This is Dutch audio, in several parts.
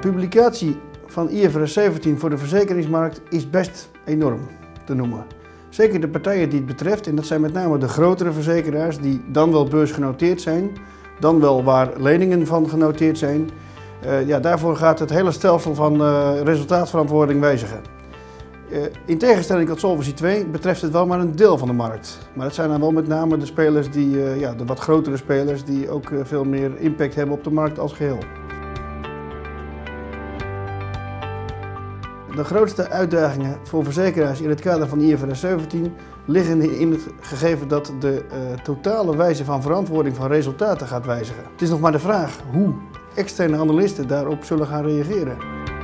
publicatie van IFRS 17 voor de verzekeringsmarkt is best enorm te noemen. Zeker de partijen die het betreft, en dat zijn met name de grotere verzekeraars die dan wel beursgenoteerd zijn, dan wel waar leningen van genoteerd zijn. Daarvoor gaat het hele stelsel van resultaatverantwoording wijzigen. In tegenstelling tot Solvency II betreft het wel maar een deel van de markt. Maar het zijn dan wel met name de spelers de wat grotere spelers die ook veel meer impact hebben op de markt als geheel. De grootste uitdagingen voor verzekeraars in het kader van IFRS 17 liggen in het gegeven dat de totale wijze van verantwoording van resultaten gaat wijzigen. Het is nog maar de vraag hoe externe analisten daarop zullen gaan reageren.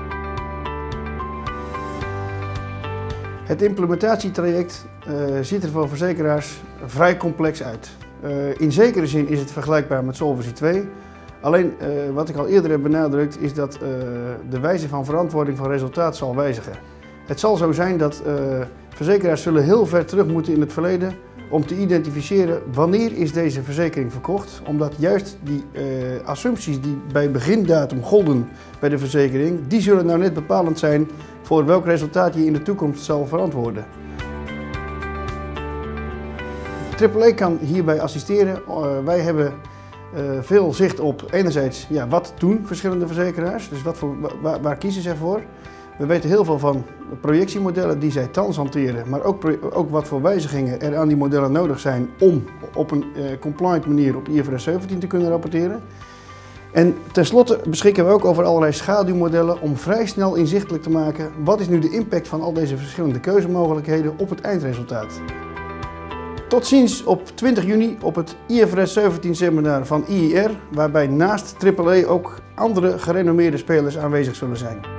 Het implementatietraject ziet er voor verzekeraars vrij complex uit. In zekere zin is het vergelijkbaar met Solvency II. Alleen wat ik al eerder heb benadrukt is dat de wijze van verantwoording van resultaat zal wijzigen. Het zal zo zijn dat verzekeraars zullen heel ver terug moeten in het verleden om te identificeren wanneer is deze verzekering verkocht. Omdat juist die assumpties die bij begindatum golden bij de verzekering, die zullen nou net bepalend zijn voor welk resultaat je in de toekomst zal verantwoorden. AAA kan hierbij assisteren. Wij hebben veel zicht op enerzijds wat doen verschillende verzekeraars, dus waar kiezen ze voor. We weten heel veel van de projectiemodellen die zij thans hanteren, maar ook wat voor wijzigingen er aan die modellen nodig zijn om op een compliant manier op IFRS 17 te kunnen rapporteren. En tenslotte beschikken we ook over allerlei schaduwmodellen om vrij snel inzichtelijk te maken wat is nu de impact van al deze verschillende keuzemogelijkheden op het eindresultaat. Tot ziens op 20 juni op het IFRS 17 seminar van IIR, waarbij naast AAA ook andere gerenommeerde spelers aanwezig zullen zijn.